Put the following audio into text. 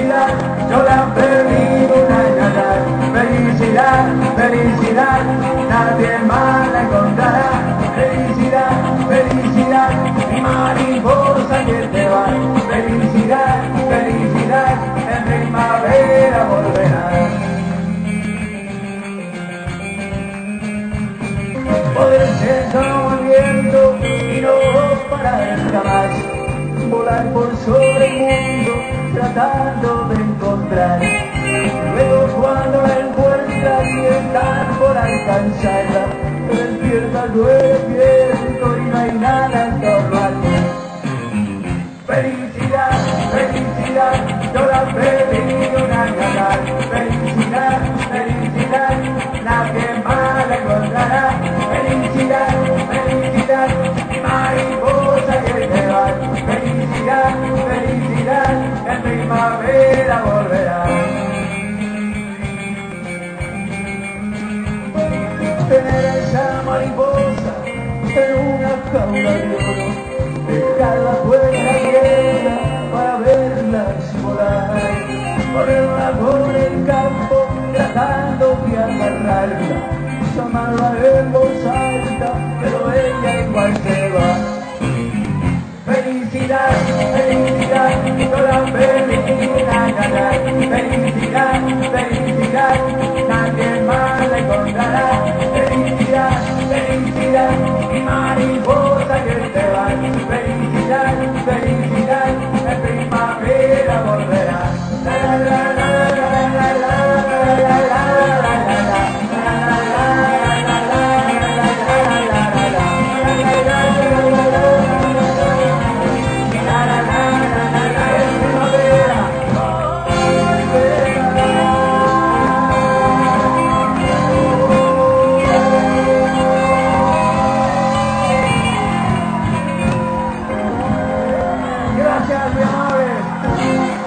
felicidad, yo la perdí una ganar. Felicidad, felicidad, nadie más la encontrará. Felicidad, felicidad, mi mariposa que te va. Felicidad, felicidad, en primavera volverá. Poder ser como el viento y no parar jamás. Volar por sobre el mundo tratando de encontrar. Luego cuando la encuentras y estás por alcanzarla, te despiertas despierto y no hay nada en torno a ti. Felicidad, felicidad, yo la perdí una ganar. Felicidad, felicidad, nadie más la encontrará. Felicidad, felicidad, mi mariposa que te va. Felicidad, felicidad, en primavera volverá. Tener esa mariposa en una jaula de oro, dejarla fuera tierra para verlas volar, ponerla por el campo tratando de agarrarla, llamarla en voz alta, pero ella igual se va. Felicidad, felicidad, yo la perdí una ganar. Felicidad, felicidad, nadie más la encontrará. Felicidad, felicidad, mi mariposa que te va. Felicidad, felicidad, en primavera volverá. La la la la la la la la la la. Gracias, mi amable.